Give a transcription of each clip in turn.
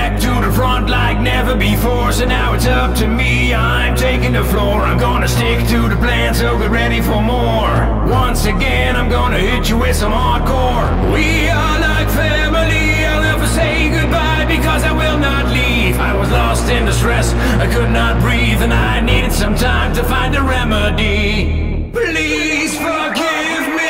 back to the front like never before. So now it's up to me, I'm taking the floor. I'm gonna stick to the plan, so get ready for more. Once again, I'm gonna hit you with some hardcore. We are like family, I'll never say goodbye because I will not leave. I was lost in the stress, I could not breathe, and I needed some time to find a remedy. Please forgive me.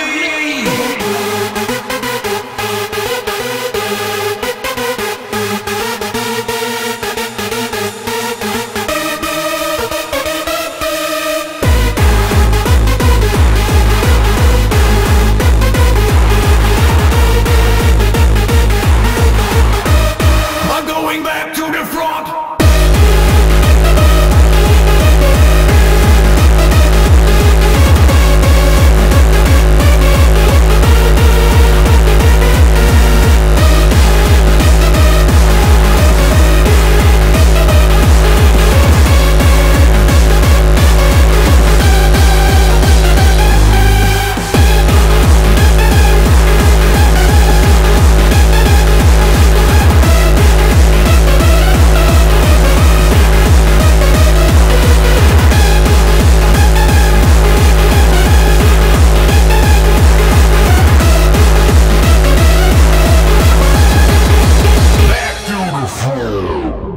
Hell.